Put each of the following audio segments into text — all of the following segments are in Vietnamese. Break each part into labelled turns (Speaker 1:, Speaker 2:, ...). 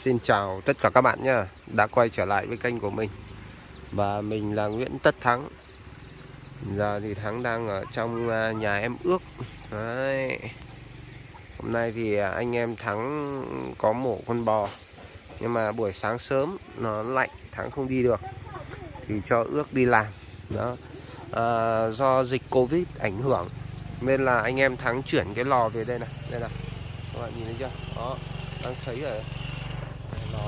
Speaker 1: Xin chào tất cả các bạn nhé, đã quay trở lại với kênh của mình. Và mình là Nguyễn Tất Thắng. Giờ thì Thắng đang ở trong nhà em Ước. Đấy. Hôm nay thì anh em Thắng có mổ con bò. Nhưng mà buổi sáng sớm nó lạnh, Thắng không đi được, thì cho Ước đi làm. Đó. Do dịch Covid ảnh hưởng nên là anh em Thắng chuyển cái lò về đây này. Đây này, các bạn nhìn thấy chưa? Đó, đang sấy ở lò.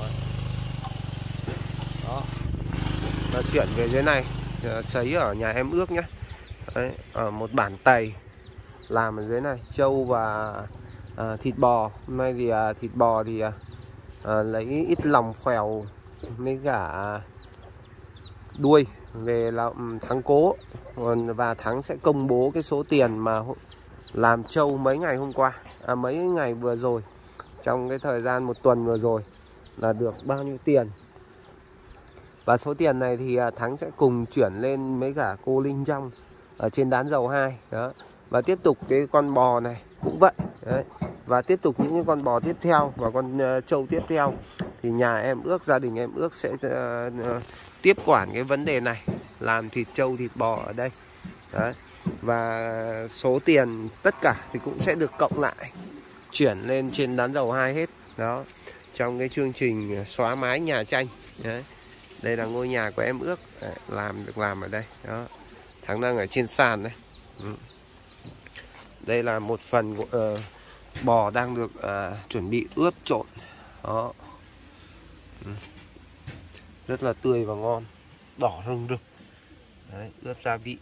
Speaker 1: Đó, nó chuyển về dưới này, sấy ở nhà em Ước nhé. Đấy, ở một bản tày làm ở dưới này, trâu và thịt bò. Hôm nay thì thịt bò thì lấy ít lòng phèo với cả đuôi về là Thắng cố. Và Thắng sẽ công bố cái số tiền mà làm trâu mấy ngày hôm qua, mấy ngày vừa rồi, trong cái thời gian một tuần vừa rồi là được bao nhiêu tiền. Và số tiền này thì Thắng sẽ cùng chuyển lên mấy cả cô Linh Trong ở trên Đán Dầu 2. Đó. Và tiếp tục cái con bò này cũng vậy. Đấy. Và tiếp tục những cái con bò tiếp theo và con trâu tiếp theo thì nhà em Ước, gia đình em Ước sẽ tiếp quản cái vấn đề này, làm thịt trâu thịt bò ở đây. Đấy. Và số tiền tất cả thì cũng sẽ được cộng lại, chuyển lên trên Đán Dầu 2 hết. Đó, trong cái chương trình xóa mái nhà tranh. Đấy. Đây là ngôi nhà của em Ước. Đấy, làm ở đây. Đó. Thắng đang ở trên sàn đây. Đây là một phần của bò đang được chuẩn bị ướp trộn. Đó. Rất là tươi và ngon, đỏ rừng rực. Đấy, ướp gia vị.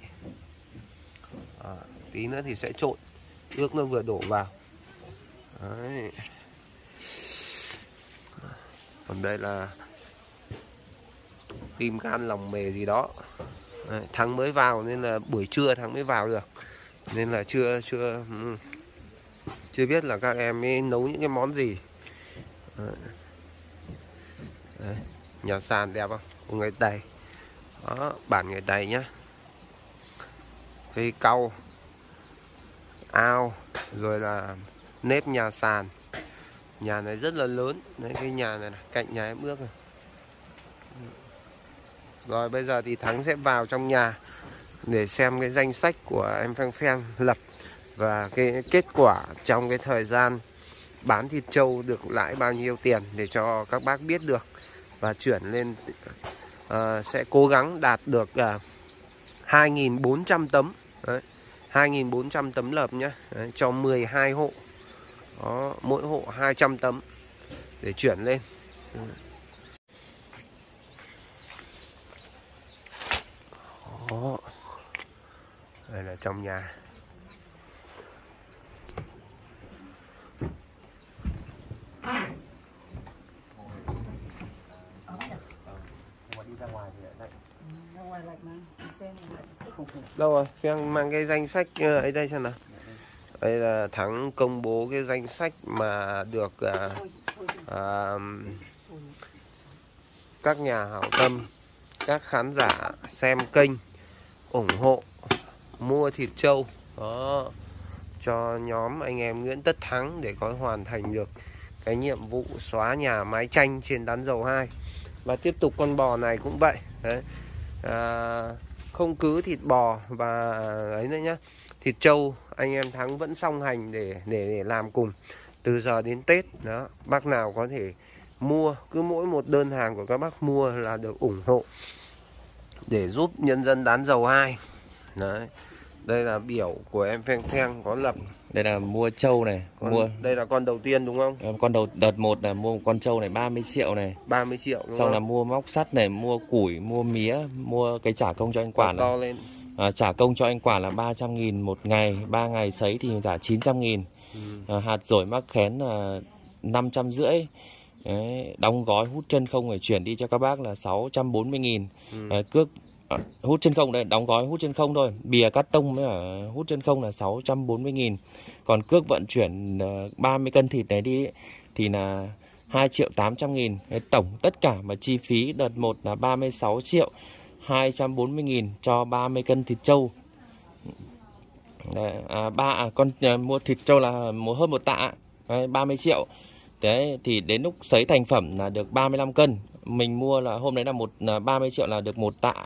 Speaker 1: Tí nữa thì sẽ trộn, nước nó vừa đổ vào. Đấy. Còn đây là tim gan lòng mề gì đó. Đấy, Thắng mới vào nên là buổi trưa Thắng mới vào được, nên là chưa biết là các em ấy nấu những cái món gì. Đấy, nhà sàn đẹp không? Của người Tày. Đó, bản người Tày nhá. Cây cau, ao, rồi là nếp nhà sàn. Nhà này rất là lớn. Đấy, cái nhà này, cạnh nhà em Ước này. Rồi bây giờ thì Thắng sẽ vào trong nhà để xem cái danh sách của em Pheng Pheng lập và cái kết quả trong cái thời gian bán thịt trâu được lãi bao nhiêu tiền để cho các bác biết được. Và chuyển lên sẽ cố gắng đạt được 2.400 tấm. Đấy, 2.400 tấm lợp nhé. Đấy, cho 12 hộ. Đó, mỗi hộ 200 tấm để chuyển lên. Đó. Đây là trong nhà. Đâu rồi? Pheng mang cái danh sách ấy đây xem nào. Đây là Thắng công bố cái danh sách mà được các nhà hảo tâm, các khán giả xem kênh ủng hộ mua thịt trâu. Đó, cho nhóm anh em Nguyễn Tất Thắng để có hoàn thành được cái nhiệm vụ xóa nhà mái tranh trên Đán Dầu 2. Và tiếp tục con bò này cũng vậy. Đấy. Không cứ thịt bò và ấy nữa nhá, thịt trâu anh em Thắng vẫn song hành để làm cùng từ giờ đến Tết. Đó, bác nào có thể mua, cứ mỗi một đơn hàng của các bác mua là được ủng hộ để giúp nhân dân Đán Dầu 2. Đấy. Đây là biểu của em Pheng Pheng có lập.
Speaker 2: Đây là mua trâu này,
Speaker 1: đây là con đầu tiên đúng không?
Speaker 2: Con đầu đợt 1 là mua một con trâu này 30 triệu này.
Speaker 1: 30 triệu đúng
Speaker 2: xong
Speaker 1: không?
Speaker 2: Là mua móc sắt này, mua củi, mua mía, mua cái trả công cho anh Quản
Speaker 1: to lên.
Speaker 2: Trả công cho anh Quản là 300.000 một ngày, 3 ngày sấy thì trả 900.000. Hạt dổi mắc khén là 550. Đấy, đóng gói hút chân không phải chuyển đi cho các bác là 640.000. Cước hút chân không đây, đóng gói hút chân không thôi, bìa cắt tông với hút chân không là 640.000. Còn cước vận chuyển 30 cân thịt này đi thì là 2.800.000. Tổng tất cả mà chi phí đợt 1 là 36.240.000 cho 30 cân thịt trâu. Con mua thịt trâu là hơn 1 tạ. Đấy, 30 triệu. Đấy thì đến lúc sấy thành phẩm là được 35 cân. Mình mua là hôm đấy là 30 triệu là được một tạ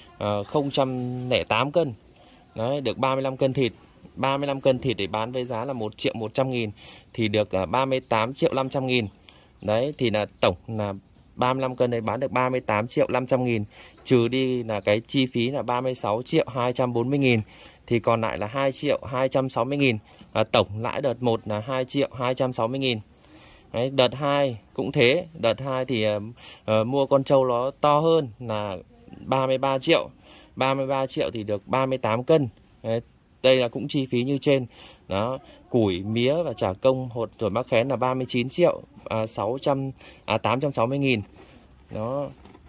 Speaker 2: 008 cân. Đấy, được 35 cân thịt. 35 cân thịt để bán với giá là 1.100.000 thì được 38.500.000. Đấy thì là tổng là 35 cân đấy bán được 38.500.000, trừ đi là cái chi phí là 36.240.000 thì còn lại là 2.260.000. Tổng lãi đợt 1 là 2.260.000. Đấy, đợt 2 cũng thế, đợt 2 thì mua con trâu nó to hơn là 33 triệu. 33 triệu thì được 38 cân. Đấy, đây là cũng chi phí như trên. Đó, củi, mía và trả công hột rồi mắc khén là 39 triệu 860.000. Đó.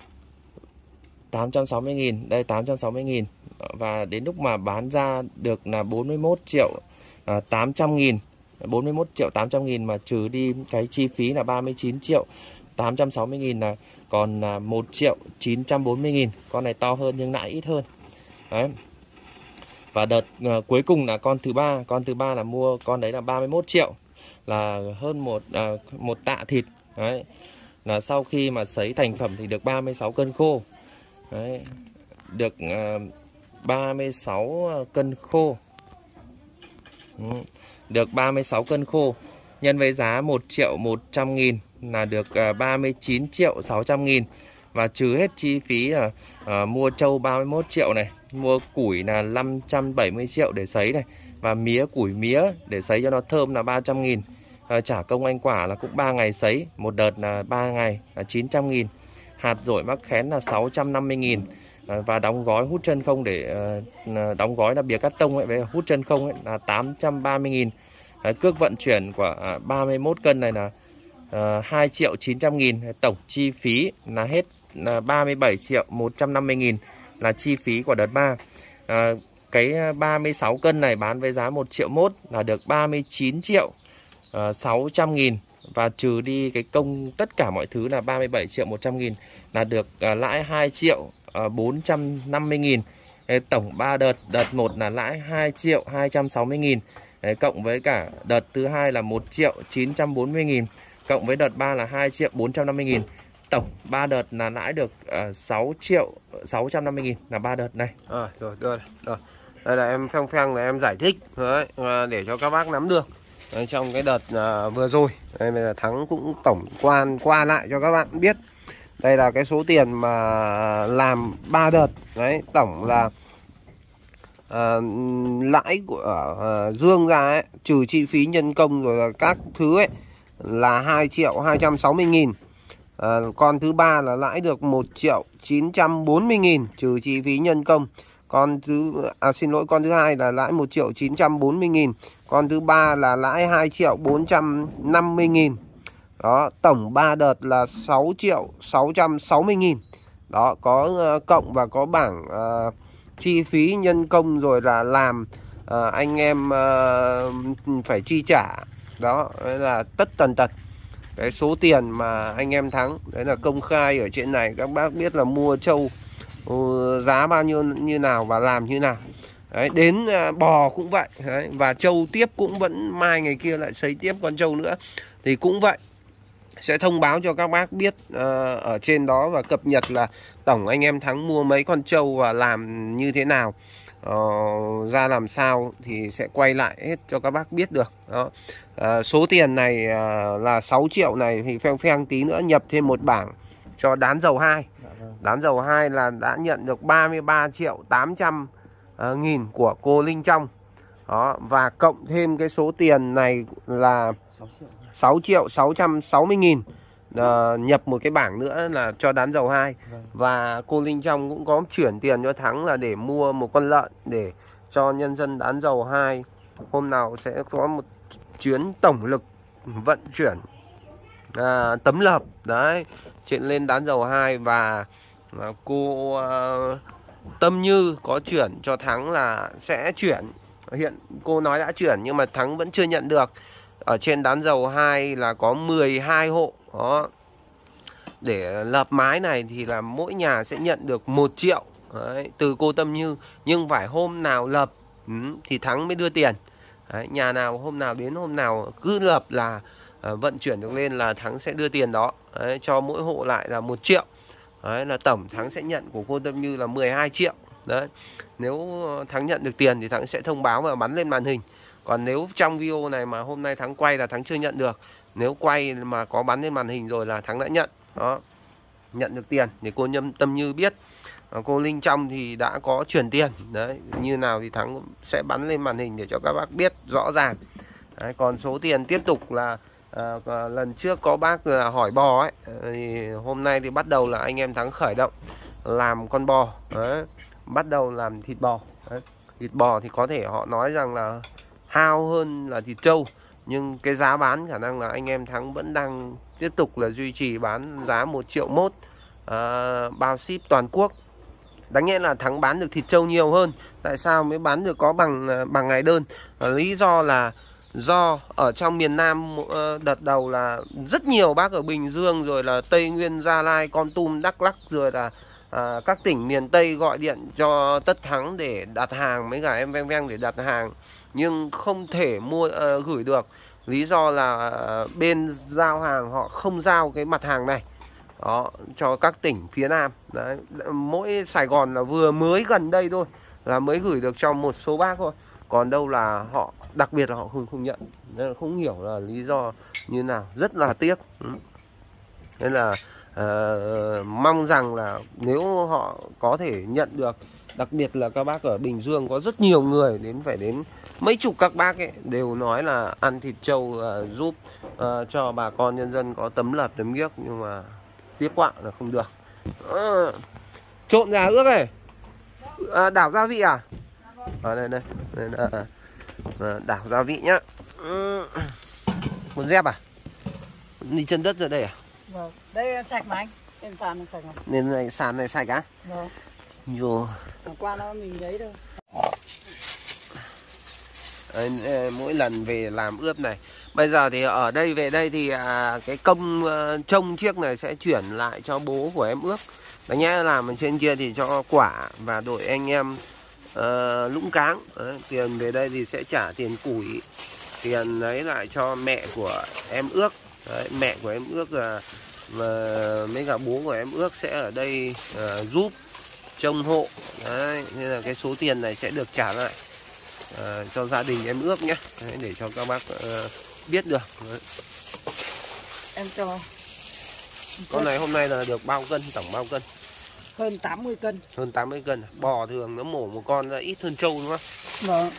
Speaker 2: 860.000, đây 860.000. Và đến lúc mà bán ra được là 41 triệu 800.000. 41 triệu 800.000 mà trừ đi cái chi phí là 39 triệu 860.000 là còn là 1 triệu 940.000. Con này to hơn nhưng lãi ít hơn. Đấy. Và đợt cuối cùng là con thứ ba là mua con đấy là 31 triệu là hơn một tạ thịt. Đấy. Là sau khi mà sấy thành phẩm thì được 36 cân khô. Đấy. Được 36 cân khô. Được 36 cân khô nhân với giá 1.100.000 là được 39.600.000. Và trừ hết chi phí mua trâu 31 triệu này, mua củi là 570 triệu để sấy này, và củi mía để sấy cho nó thơm là 300.000. Trả công anh quả là cũng 3 ngày sấy, một đợt là 3 ngày là 900.000. Hạt dổi mắc khén là 650.000. Và đóng gói hút chân không để đóng gói là bìa cắt tông ấy, với hút chân không ấy, là 830.000. Cước vận chuyển của 31 cân này là 2.900.000. Tổng chi phí là hết 37.150.000 là chi phí của đợt 3. Cái 36 cân này bán với giá 1 triệu mốt là được 39.600.000. Và trừ đi cái công tất cả mọi thứ là 37.100.000 là được lãi 2.450.000. Tổng 3 đợt, đợt 1 là lãi 2.260.000. Cộng với cả đợt thứ hai là 1.940.000. Cộng với đợt 3 là 2.450.000. Tổng 3 đợt là lãi được 6.650.000 là 3 đợt này.
Speaker 1: Rồi. Đây là em phăng là em giải thích đấy, để cho các bác nắm được. Đấy, trong cái đợt vừa rồi đây là Thắng cũng tổng quan qua lại cho các bạn biết. Đây là cái số tiền mà làm 3 đợt. Đấy, tổng là lãi của Dương ra ấy, trừ chi phí nhân công rồi là các thứ ấy, là 2.260.000. Con thứ ba là lãi được 1.940.000 trừ chi phí nhân công. Con thứ hai là lãi 1.940.000. Con thứ ba là lãi 2.450.000. Đó, tổng 3 đợt là 6.660.000. Đó, có cộng và có bảng chi phí nhân công rồi là làm anh em phải chi trả. Đó, đấy là tất tần tật cái số tiền mà anh em thắng. Đấy là công khai ở trên này, các bác biết là mua trâu giá bao nhiêu như nào và làm như nào. Đấy, đến bò cũng vậy. Đấy, và trâu tiếp cũng vẫn mai ngày kia lại sấy tiếp con trâu nữa thì cũng vậy. Sẽ thông báo cho các bác biết ở trên đó và cập nhật là tổng anh em thắng mua mấy con trâu và làm như thế nào, ra làm sao thì sẽ quay lại hết cho các bác biết được. Đó. Số tiền này là 6 triệu này thì pheng tí nữa nhập thêm một bảng cho đán dầu 2. Đán dầu 2 là đã nhận được 33.800.000 của cô Linh Trong. Đó, và cộng thêm cái số tiền này là 6.660.000 nhập một cái bảng nữa là cho đán dầu 2. Và cô Linh Trong cũng có chuyển tiền cho Thắng là để mua một con lợn để cho nhân dân đán dầu 2. Hôm nào sẽ có một chuyến tổng lực vận chuyển tấm lợp đấy trên lên đán dầu 2. Và cô Tâm Như có chuyển cho Thắng là sẽ chuyển. Hiện cô nói đã chuyển nhưng mà Thắng vẫn chưa nhận được. Ở trên đán dầu 2 là có 12 hộ. Đó. Để lợp mái này thì là mỗi nhà sẽ nhận được 1 triệu đấy, từ cô Tâm Như. Nhưng phải hôm nào lợp thì Thắng mới đưa tiền. Đấy, nhà nào hôm nào đến hôm nào cứ lợp là vận chuyển được lên là Thắng sẽ đưa tiền đó. Đấy, cho mỗi hộ lại là 1 triệu. Đấy, là tổng Thắng sẽ nhận của cô Tâm Như là 12 triệu. Đấy, nếu Thắng nhận được tiền thì Thắng sẽ thông báo và bắn lên màn hình. Còn nếu trong video này mà hôm nay Thắng quay là Thắng chưa nhận được. Nếu quay mà có bắn lên màn hình rồi là Thắng đã nhận. Đó, nhận được tiền để cô Tâm Như biết. Cô Linh Trong thì đã có chuyển tiền. Đấy, như nào thì Thắng sẽ bắn lên màn hình để cho các bác biết rõ ràng. Đấy, còn số tiền tiếp tục là lần trước có bác hỏi bò ấy, thì hôm nay thì bắt đầu là anh em Thắng khởi động làm con bò. Đấy, bắt đầu làm thịt bò. Đấy, thịt bò thì có thể họ nói rằng là hao hơn là thịt trâu, nhưng cái giá bán khả năng là anh em Thắng vẫn đang tiếp tục là duy trì bán giá 1 triệu mốt, bao ship toàn quốc. Đáng nhẽ là Thắng bán được thịt trâu nhiều hơn. Tại sao mới bán được có bằng ngày đơn? Lý do là do ở trong miền Nam đợt đầu là rất nhiều bác ở Bình Dương, rồi là Tây Nguyên, Gia Lai, Kon Tum, Đắk Lắk, rồi là các tỉnh miền Tây gọi điện cho Tất Thắng để đặt hàng, mấy cả em Veng Veng để đặt hàng, nhưng không thể gửi được. Lý do là bên giao hàng họ không giao cái mặt hàng này đó cho các tỉnh phía Nam. Đấy, mỗi Sài Gòn là vừa mới gần đây thôi là mới gửi được cho một số bác thôi, còn đâu là họ, đặc biệt là họ không nhận. Nên là không hiểu là lý do như nào, rất là tiếc. Nên là mong rằng là nếu họ có thể nhận được, đặc biệt là các bác ở Bình Dương có rất nhiều người phải đến mấy chục các bác ấy đều nói là ăn thịt trâu giúp cho bà con nhân dân có tấm lợp tấm giếc, nhưng mà tiếc quá là không được. Trộn gà ướp này, đảo gia vị à? Đây đây, đảo gia vị nhá. Một dép à? Đi chân đất ra đây à?
Speaker 3: Vâng, đây sạch mà anh, trên sàn này sạch mà.
Speaker 1: Nên này sàn này sạch á?
Speaker 3: Vâng.
Speaker 1: Vô.
Speaker 3: Qua nó mình lấy thôi.
Speaker 1: Mỗi lần về làm ướp này. Bây giờ thì ở đây về đây thì cái công trông chiếc này sẽ chuyển lại cho bố của em ướp. Đáng nhẽ làm ở trên kia thì cho Quả và đội anh em Lũng Cáng. Đấy, tiền về đây thì sẽ trả tiền củi, tiền lấy lại cho mẹ của em ước. Đấy, mẹ của em ước là mấy cả bố của em ước sẽ ở đây giúp trông hộ. Đấy, nên là cái số tiền này sẽ được trả lại cho gia đình em ước nhé. Đấy, để cho các bác biết được. Đấy.
Speaker 3: Em cho
Speaker 1: Con này hôm nay là được bao cân, tổng bao cân?
Speaker 3: Hơn 80 cân.
Speaker 1: Hơn 80 cân. Bò thường nó mổ một con ra ít hơn trâu đúng không?
Speaker 3: Vâng.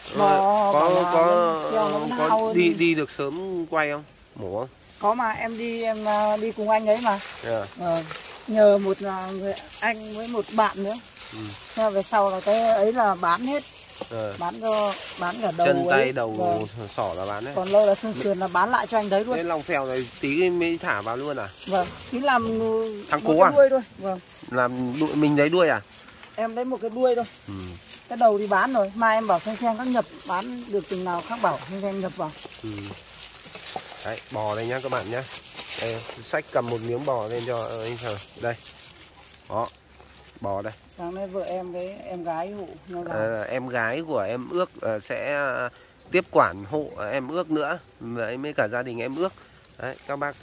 Speaker 1: Có đi được sớm quay không? Mổ không?
Speaker 3: Có mà em đi cùng anh ấy mà.
Speaker 1: Yeah.
Speaker 3: Nhờ một người anh với một bạn nữa. Nhưng về sau là cái ấy là bán hết. Bán cả đầu
Speaker 1: chân tay
Speaker 3: ấy.
Speaker 1: đầu
Speaker 3: Vâng.
Speaker 1: sỏ là bán đấy.
Speaker 3: Còn lâu là sườn là bán lại cho anh đấy luôn.
Speaker 1: Cái lòng phèo này tí mới thả vào luôn à?
Speaker 3: Vâng, tí làm
Speaker 1: thằng
Speaker 3: một
Speaker 1: cố
Speaker 3: cái
Speaker 1: à?
Speaker 3: đuôi thôi. Vâng.
Speaker 1: Làm đuôi, mình lấy đuôi à?
Speaker 3: Em lấy một cái đuôi thôi. Cái đầu thì bán rồi. Mai em bảo xem các nhập bán được từng nào khác bảo xem nhập vào.
Speaker 1: Đấy, bò đây nhá các bạn nhá. Đây, xách cầm một miếng bò lên cho anh Sờ. Đây. Đó. Bò đây.
Speaker 3: Sáng nay vợ em với em gái hộ
Speaker 1: em gái của em ước sẽ tiếp quản hộ em ước nữa, với cả gia đình em ước. Đấy, các bác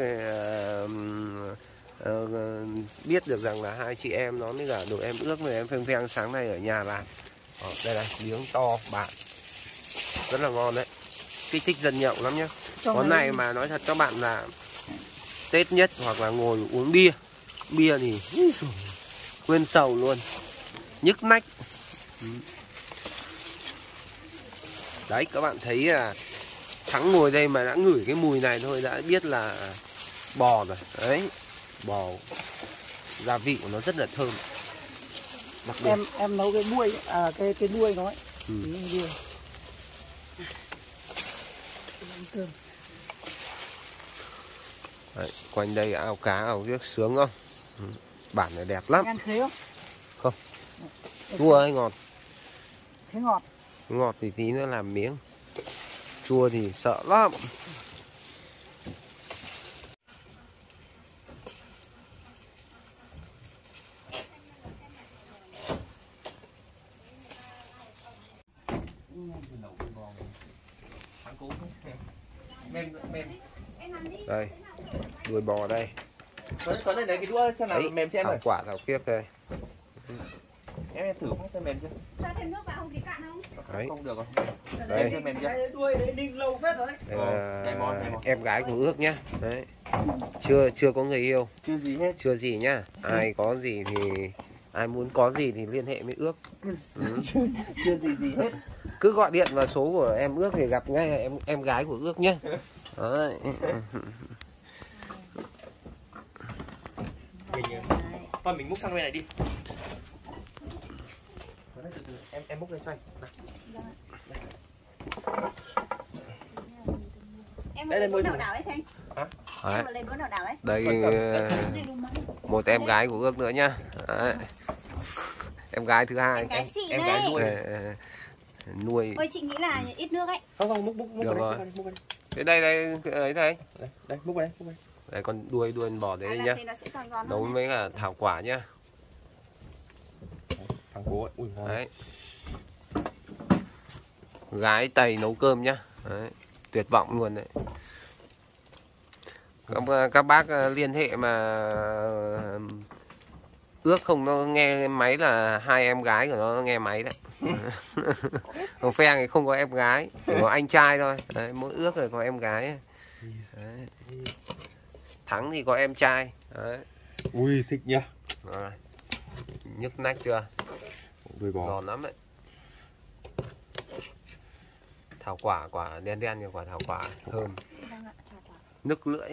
Speaker 1: biết được rằng là hai chị em nó với cả đội em ước với em Pheng Pheng sáng nay ở nhà làm. Đó, đây này, miếng to bạn rất là ngon đấy, kích thích dân nhậu lắm nhá. Món này mà nói thật các bạn là Tết nhất hoặc là ngồi uống bia thì quên sầu luôn, nhức nách. Đấy, các bạn thấy là Thắng ngồi đây mà đã ngửi cái mùi này thôi đã biết là bò rồi. Đấy, bò gia vị của nó rất là thơm. Đặc biệt
Speaker 3: em nấu cái đuôi cái đuôi nó ấy.
Speaker 1: Đấy, quanh đây ao cá ao giếc sướng không? Bản này đẹp lắm.
Speaker 3: Ăn thấy không?
Speaker 1: Không. Chua hay ngọt?
Speaker 3: Thấy ngọt.
Speaker 1: Ngọt thì tí nữa làm miếng. Chua thì sợ lắm. Đây, đuôi bò đây.
Speaker 2: Có này lấy cái đũa xem nào mềm cho em
Speaker 1: thảo
Speaker 2: rồi.
Speaker 1: quả thảo kiếc đây.
Speaker 2: Em thử không xem mềm chưa?
Speaker 4: Cho thêm nước vào không thì cạn không?
Speaker 1: Đấy.
Speaker 2: Không được rồi.
Speaker 1: Đây.
Speaker 2: Xem mềm chưa?
Speaker 3: Cái đuôi đấy ninh lâu phết rồi đấy.
Speaker 1: Đây là
Speaker 2: Đây món.
Speaker 1: em gái của Ước nhá. Đấy. Chưa có người yêu.
Speaker 2: Chưa gì hết.
Speaker 1: Chưa gì nhá. Ai có gì thì ai muốn có gì thì liên hệ với Ước.
Speaker 2: Chưa gì hết.
Speaker 1: Cứ gọi điện vào số của em Ước thì gặp ngay em gái của Ước nhá. Đấy.
Speaker 2: Thôi mình múc sang bên này đi. Em múc lên cho anh.
Speaker 4: Em lên bún đảo đảo ấy Thanh.
Speaker 1: Đấy.
Speaker 4: Em lên bún đảo đảo ấy.
Speaker 1: Đây một em gái của Ước nữa nhá. Đấy. Em gái thứ hai.
Speaker 4: Em gái xịn
Speaker 2: em
Speaker 4: đấy.
Speaker 2: gái nuôi.
Speaker 1: Nuôi.
Speaker 4: Ôi chị nghĩ là ít nước ấy.
Speaker 2: Không múc
Speaker 1: Được
Speaker 2: vào
Speaker 1: rồi.
Speaker 2: đây, múc vào đây.
Speaker 1: Đây ấy đây.
Speaker 2: Đây, múc vào đây.
Speaker 1: Đây con đuôi bò đấy nhá.
Speaker 4: Thì nó sẽ giòn giòn
Speaker 1: Nấu
Speaker 4: hơn.
Speaker 1: với cả thảo quả nhá.
Speaker 2: Thằng cố ấy, ui ngon.
Speaker 1: Đấy. Gái Tày nấu cơm nhá. Đấy. Tuyệt vọng luôn đấy. Các bác liên hệ mà Ước không nó nghe máy là hai em gái của nó nghe máy đấy. Còn Pheng thì không có em gái, chỉ có anh trai thôi. Đấy, mỗi Ước rồi có em gái. Đấy. Thắng thì có em trai. Đấy.
Speaker 2: Ui thích nhá.
Speaker 1: Rồi. Nhức nách chưa?
Speaker 2: Đuôi bò.
Speaker 1: Giòn lắm đấy. Thảo quả đen như quả thảo quả thơm. Nức lưỡi.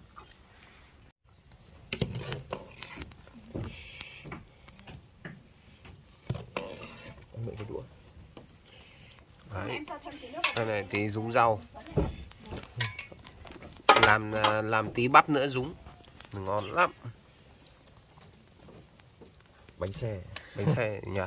Speaker 2: Em mượn cái đũa.
Speaker 1: Đấy. Đây này tí rúng rau. Làm tí bắp nữa rúng. Ngon lắm.
Speaker 2: Bánh xe
Speaker 1: nhỉ.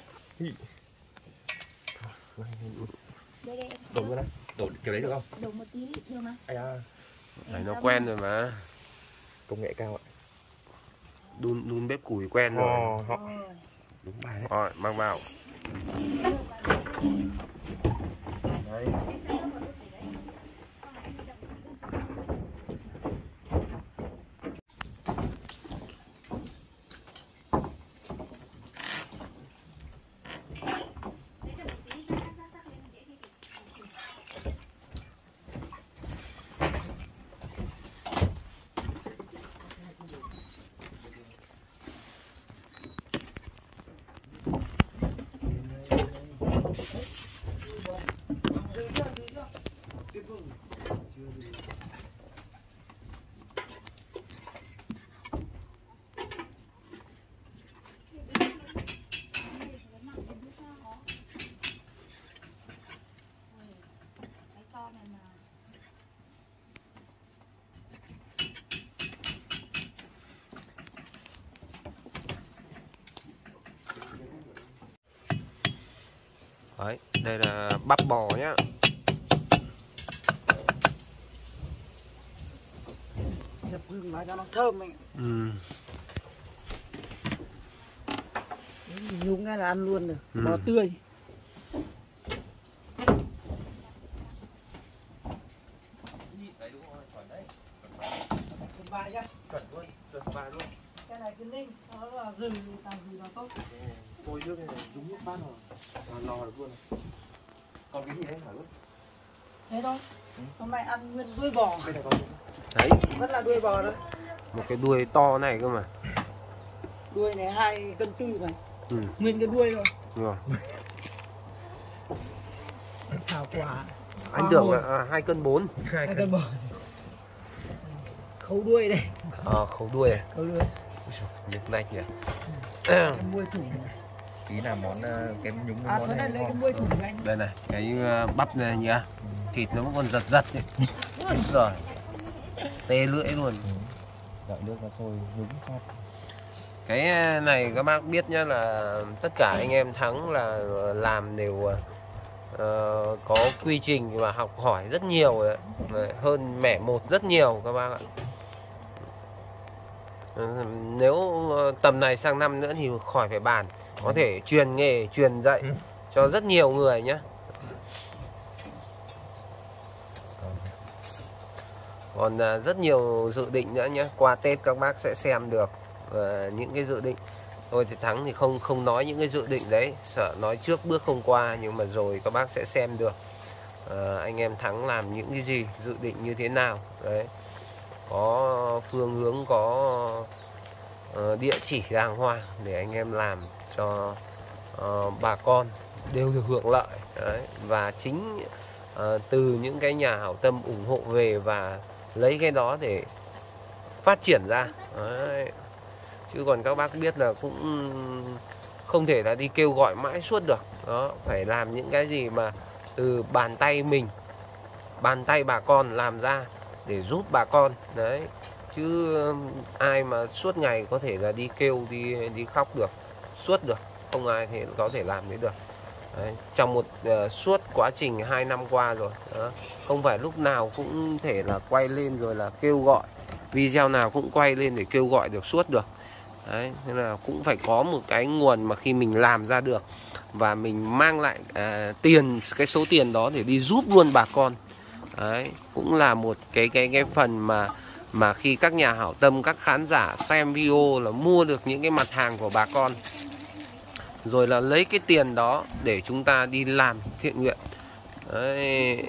Speaker 2: Đổ vào đây. Đổ kiểu đấy được không?
Speaker 4: Đổ một tí được mà.
Speaker 2: Ai à.
Speaker 1: Đấy nó quen rồi mà.
Speaker 2: Công nghệ cao ạ.
Speaker 1: Đun bếp củi quen rồi.
Speaker 2: Đúng bài đấy.
Speaker 1: Rồi, mang vào.
Speaker 2: Đấy.
Speaker 1: Đấy, đây là bắp bò nhá.
Speaker 3: Dập hương vào cho nó thơm mình. Nhúng cái là ăn luôn được. Bò tươi.
Speaker 2: Chuẩn bài luôn.
Speaker 3: Cái này cứ ninh, nó là rừng, càng gì nó tốt.
Speaker 2: Sôi nước này đúng nước bát rồi. Lò được luôn này. Còn cái gì đấy hả luôn?
Speaker 3: Thế thôi. Hôm nay ăn nguyên đuôi bò.
Speaker 2: Đây này còn
Speaker 1: Đấy,
Speaker 3: Vẫn là đuôi bò đấy.
Speaker 1: một cái đuôi to này cơ mà.
Speaker 3: Đuôi này 2,4 cân này. Nguyên cái đuôi rồi.
Speaker 1: Rồi.
Speaker 3: Thảo quả.
Speaker 1: Anh tưởng là 2,4 cân.
Speaker 3: 2 cân bò. Khấu đuôi đây.
Speaker 1: Khấu đuôi à?
Speaker 3: Khấu đuôi.
Speaker 1: Nhức nách nhỉ.
Speaker 3: Đuôi thủ.
Speaker 2: tí là món cái nhúng
Speaker 3: À,
Speaker 2: món
Speaker 3: cái này lấy cái đuôi thủ anh.
Speaker 1: Đây này, cái bắp này nhỉ. Thịt nó vẫn còn giật ấy. Rồi. Tê lưỡi luôn.
Speaker 2: Đợi nước nó sôi nhúng phát.
Speaker 1: Cái này các bác biết nhá, là tất cả anh em Thắng là làm đều có quy trình và học hỏi rất nhiều đấy. Hơn mẻ một rất nhiều các bác ạ. Nếu tầm này sang năm nữa thì khỏi phải bàn, có thể truyền nghề, truyền dạy cho rất nhiều người nhé. Còn rất nhiều dự định nữa nhé. Qua Tết các bác sẽ xem được những cái dự định. Tôi thì Thắng thì không nói những cái dự định đấy, sợ nói trước bước không qua, nhưng mà rồi các bác sẽ xem được anh em Thắng làm những cái gì, dự định như thế nào đấy, có phương hướng, có địa chỉ đàng hoàng để anh em làm cho bà con đều được hưởng lợi đấy. Và chính từ những cái nhà hảo tâm ủng hộ về và lấy cái đó để phát triển ra đấy. Chứ còn các bác biết là cũng không thể là đi kêu gọi mãi suốt được đó, phải làm những cái gì mà từ bàn tay mình, bàn tay bà con làm ra để giúp bà con đấy. Chứ ai mà suốt ngày có thể là đi kêu, đi khóc được suốt được, không ai thì có thể làm đấy được đấy. Trong một suốt quá trình 2 năm qua rồi đó, không phải lúc nào cũng thể là quay lên rồi là kêu gọi, video nào cũng quay lên để kêu gọi được suốt được đấy. Nên là cũng phải có một cái nguồn mà khi mình làm ra được và mình mang lại tiền, cái số tiền đó để đi giúp luôn bà con đấy, cũng là một cái phần mà khi các nhà hảo tâm, các khán giả xem video là mua được những cái mặt hàng của bà con, rồi là lấy cái tiền đó để chúng ta đi làm thiện nguyện đấy.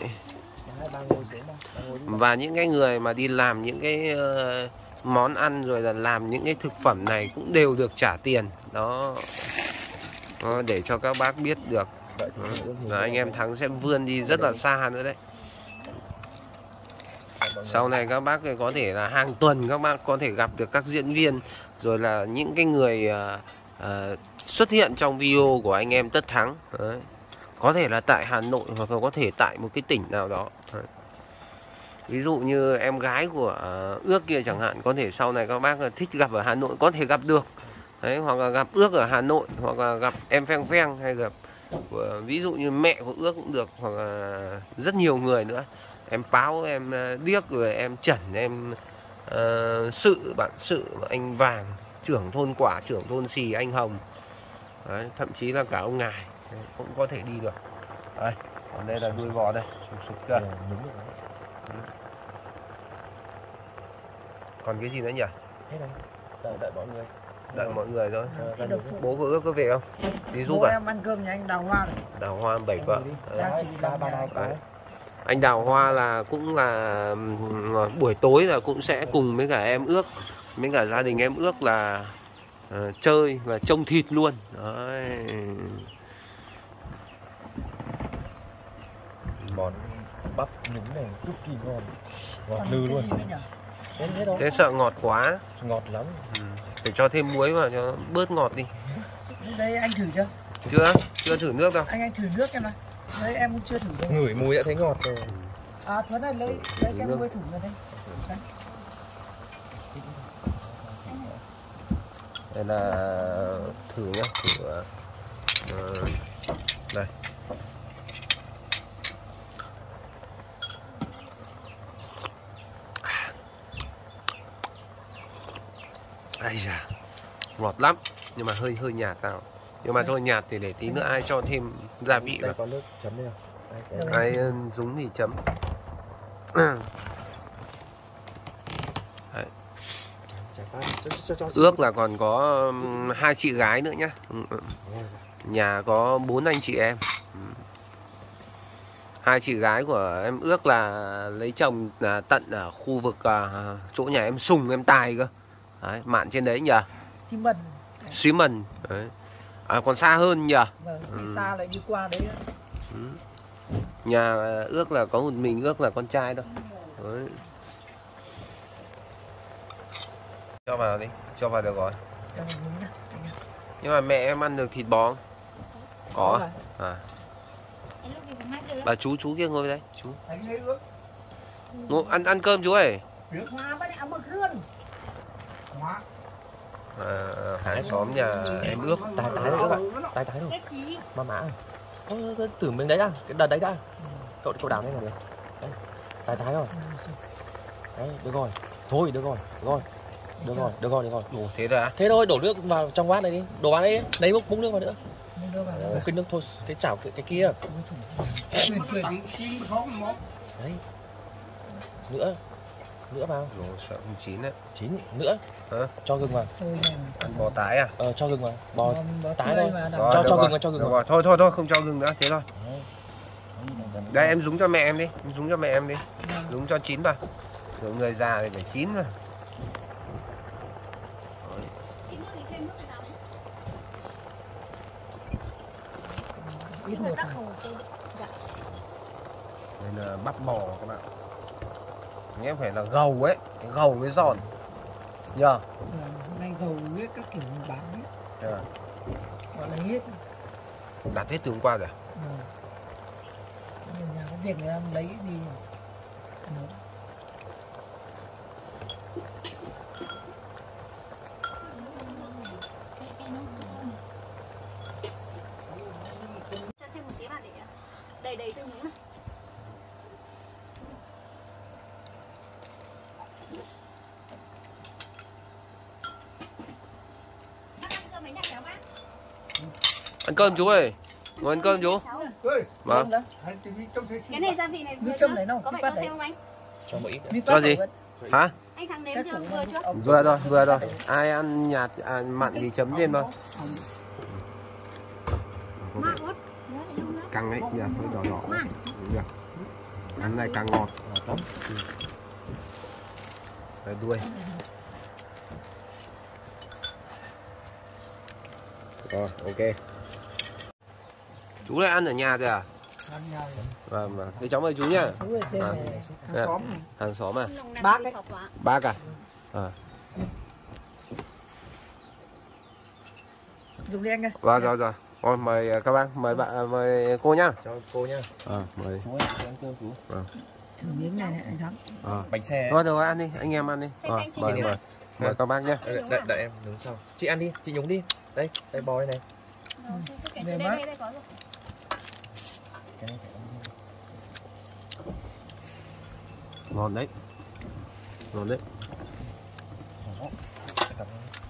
Speaker 1: Và những cái người mà đi làm những cái món ăn rồi là làm những cái thực phẩm này cũng đều được trả tiền đó, để cho các bác biết được. Anh em Thắng sẽ vươn đi rất là xa nữa đấy. Sau này các bác có thể là hàng tuần các bác có thể gặp được các diễn viên, rồi là những cái người xuất hiện trong video của anh em Tất Thắng đấy. Có thể là tại Hà Nội hoặc là có thể tại một cái tỉnh nào đó đấy. Ví dụ như em gái của Ước kia chẳng hạn, có thể sau này các bác thích gặp ở Hà Nội có thể gặp được đấy, hoặc là gặp Ước ở Hà Nội, hoặc là gặp em Pheng Pheng, hay gặp ví dụ như mẹ của Ước cũng được, hoặc là rất nhiều người nữa, em Páo, em Điếc, rồi em Trần, em Sự, bạn Sự, anh Vàng, trưởng thôn Quả, trưởng thôn Xì, anh Hồng đấy, thậm chí là cả ông Ngài đấy, cũng có thể đi được đây. Còn đây là đuôi bò đây, sụp cơ. Còn cái gì nữa nhỉ?
Speaker 2: Đợi mọi người.
Speaker 1: Đợi mọi người thôi. Bố của Ước có về không? Đi giúp à?
Speaker 3: Em ăn cơm nhà anh Đào Hoa này.
Speaker 1: Đào Hoa 7 vợ.
Speaker 3: Đấy.
Speaker 1: Anh Đào Hoa là cũng là buổi tối là cũng sẽ cùng với cả em Ước, với cả gia đình em Ước là chơi và trông thịt luôn. Đấy.
Speaker 2: Món bắp nhúng này cực kỳ ngon, ngọt lừ luôn.
Speaker 1: Thế sợ ngọt quá.
Speaker 2: Ngọt lắm.
Speaker 1: Phải cho thêm muối vào cho bớt ngọt đi.
Speaker 3: Đây anh thử chưa?
Speaker 1: Chưa thử nước đâu.
Speaker 3: Anh thử nước em này. Đấy em cũng chưa thử đâu.
Speaker 2: Ngửi mùi đã thấy ngọt rồi.
Speaker 3: À Thuấn này lấy cái muối thử ra đây.
Speaker 1: Đây là thử nhá, thử đây. Ai da, ngọt lắm, nhưng mà hơi nhạt nào. Nhưng mà thôi nhạt thì để tí nữa ai cho thêm gia vị vào.
Speaker 2: Có nước chấm đi không?
Speaker 1: Ai dùng thì chấm. Đấy. Ước là còn có 2 chị gái nữa nhá. Nhà có 4 anh chị em. 2 chị gái của em Ước là lấy chồng tận ở khu vực chỗ nhà em Sùng, em Tài cơ. Đấy, mạn trên đấy nhỉ? Xí Mần. Đấy. Còn xa hơn nhỉ?
Speaker 3: Vâng, đi xa lại đi qua đấy.
Speaker 1: Nhà Ước là có một mình Ước là con trai thôi. Đấy. Cho vào đi, cho vào được rồi. Nhưng mà mẹ em ăn được thịt bò không? Có à? Bà chú kia ngồi đây, chú. Ngồi ăn cơm chú ơi. Hải xóm nhà em Ước.
Speaker 2: Tái rồi các bạn, tái rồi. Mã từ bên đấy ra, cái đợt đấy ra. Cậu đào đây là được. Đấy, tái rồi. Đấy, được rồi. Thôi, được rồi. Được rồi.
Speaker 1: Đủ thế rồi à?
Speaker 2: Thế thôi, đổ nước vào trong bát này đi. Đổ vào đây, lấy múc nước vào nữa. Cái nước thôi, cái chảo cái kia. Đấy. Nữa. Nữa vào.
Speaker 1: Ồ, sợ không chín đấy.
Speaker 2: Chín nữa.
Speaker 1: Hả?
Speaker 2: Cho gừng vào.
Speaker 1: Ăn bò tái à?
Speaker 2: Cho gừng vào. Bò tái thôi.
Speaker 1: Rồi,
Speaker 2: Cho gừng vào,
Speaker 1: được rồi. Thôi không cho gừng nữa, thế thôi. Đây em dúng cho mẹ em đi, dúng cho chín vào. Rồi người già thì phải chín mà.
Speaker 4: Ít nước thì thêm nước này nào.
Speaker 3: Ít một
Speaker 4: Đắc hồ cô. Dạ.
Speaker 1: Đây là bắp bò các bạn. Nghe phải là gầu ấy, gầu mới giòn. Nhờ.
Speaker 3: này gầu với các kiểu bán hết,
Speaker 1: Yeah.
Speaker 3: gọi là hết.
Speaker 1: Đặt hết từ hôm qua rồi.
Speaker 3: Nhà có việc người ta lấy đi.
Speaker 4: Cho thêm một tí vào để đầy thêm miếng này.
Speaker 1: Ăn cơm chú ơi. Ngồi ăn cơm chú. Vâng.
Speaker 4: Cái này gia vị này
Speaker 3: Nước
Speaker 4: vừa
Speaker 3: châm
Speaker 4: chưa?
Speaker 3: này đâu,
Speaker 4: Có phải
Speaker 3: cái
Speaker 4: cho
Speaker 3: bát
Speaker 4: thêm không anh?
Speaker 2: Cho một ít nữa.
Speaker 1: Cho gì? Hả?
Speaker 4: Anh thằng nếm chưa? Vừa chưa?
Speaker 1: Vừa rồi. Ai ăn nhạt, mặn thì chấm thêm thôi.
Speaker 4: Mặn quá.
Speaker 1: Căng ấy, nhờ, hơi đỏ đỏ. Được. Ăn này càng ngọt.
Speaker 2: Ngọt lắm.
Speaker 1: Đây đuôi. Rồi, ok. Chú lại ăn ở nhà rồi à?
Speaker 3: Ăn nhau rồi.
Speaker 1: Vâng. Thế cháu mời chú nhá.
Speaker 3: Chú ở trên này, hàng xóm này.
Speaker 1: Hàng xóm à?
Speaker 3: Bác ấy.
Speaker 1: Bác à? À.
Speaker 3: Dùng đi anh ơi.
Speaker 1: Vâng, rồi. Rồi, mời các bác, mời cô nhá.
Speaker 2: Cho cô nhá.
Speaker 1: Mời.
Speaker 2: Chú ơi, ăn cơm chú.
Speaker 3: Thử miếng này anh Thắng.
Speaker 2: Bánh xe.
Speaker 1: Rồi ăn đi, anh em ăn đi. Mời các bác nhá.
Speaker 2: Đợi em nướng sau. Chị ăn đi, chị nhúng đi. Đây bò đây này.
Speaker 4: Đây có rồi.
Speaker 2: Cái này phải ăn.
Speaker 1: Ngon đấy.
Speaker 2: Cảm ơn.